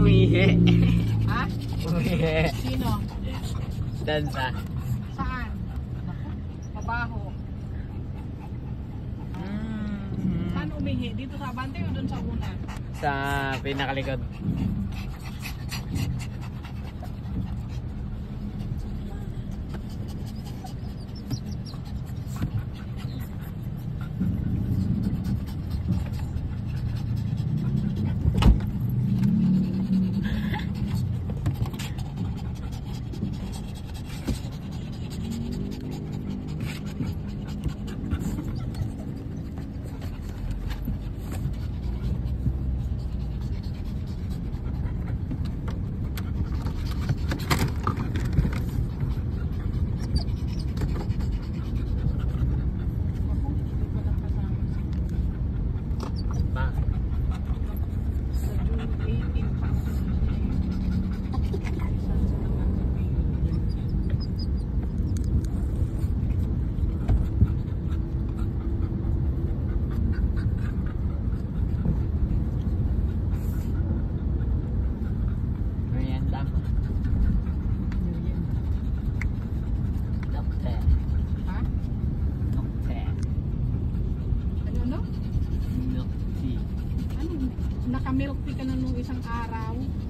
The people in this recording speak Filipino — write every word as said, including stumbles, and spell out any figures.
umihi. Ha? Umihi. Sino? Dansa. Saan? Naku, mabaho. Mm. Saan umihi? Dito sa Abante o doon sa una? Sa pinakalikod. Naka-milk tea ka na nung isang araw.